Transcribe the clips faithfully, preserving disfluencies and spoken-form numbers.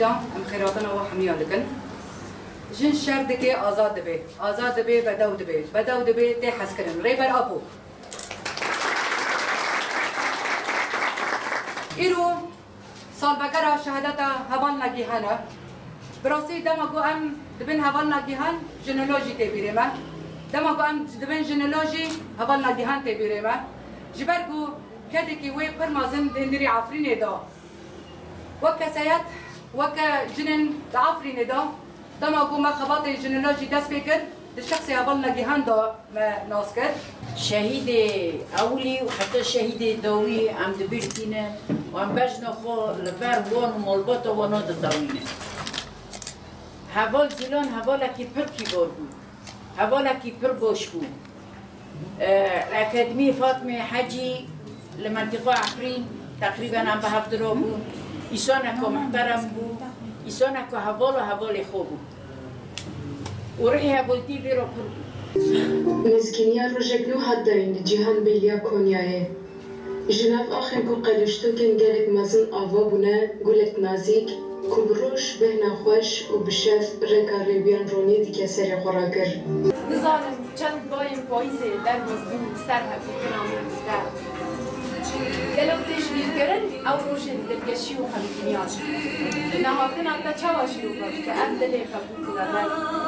دا ام خیراتنا و حمیا لکن جن شر دکی آزاد دبی آزاد دبی بدو دبی بدو دبی تی حس کرن ریبر آبو ایرو سال بگرا شهادتا هوان نگیهانا براسی دما گو ام دبن هوان نگیهان جنولوژی تی بیره ما دما گو ام دبن جنولوژی هوان نگیهان تی بیره ما جبر گو کدی کی وی پر مازن دندری عفرین دا وکا سیات وکا جنن عفرین دا دما گو ما خباط جنولوژی دست بکر الشخص هوان نگیهان دا ما ناس کرد شهيد أولي وحتى شهيد دوي عم دبيرتينا وعم بجنا خو لبار وان ومولبطة وانود الدوينة هوال زلان هوالا كي پر كبار بو هوالا كي پر بوش بو الأكاديمية فاطمة حجي لمنطقة عفرين تقريبا عم بهفدرا بو إسانكو محترم بو إسانكو هوالا هوالي خو بو ورحي هوالتي ليرو پر بو مسكينيا روجك نو هداين جيهان بيليا كونياي جناف آخر كو قلشتو كن جالك مازن آوا بنا قولت نازيك كبروش بهنا خوش وبشاف ريكا ريبيان روني دي كسر خوراكر نظام چند بایم پاییزه در مزدون سر هفته کنامون مستر گلو تشبیه کرن او روشن درگشی و خلیقینیان نهاتن آتا چواشی رو باش که ام دلی قبول کنه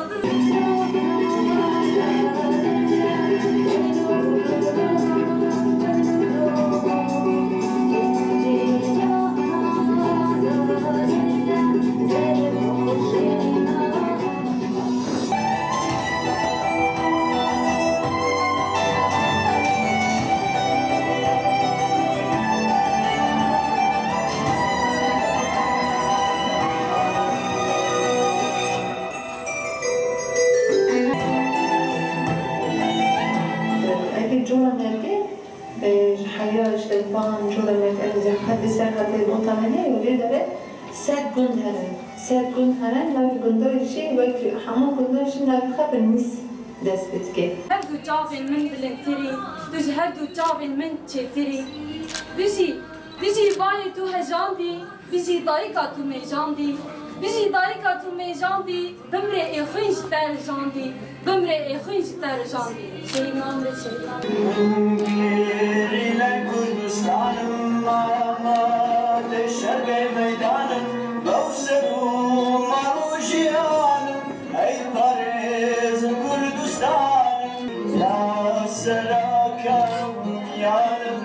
الفان جورا مكان زي حد ساعة المؤتمرية يريد له سات جند هرن سات جند هرن لا جندار شيء وقت حمام جندار شيء لا خبر مس دست بتكي هردو جافن من بلنتري دوج هردو جافن من تشتري بيجي بيجي باي تو هجاندي بيجي دايكا تو ميجاندي بيجي دايكا تو ميجاندي بمري اخويش تار جاندي بمري اخويش تار جاندي شيء نام شيء Kürdistan'ım Mahmut Şerbe meydanım Gavserum Marujiyanım Ey Paris Kürdistan'ım Ya Selakem Ya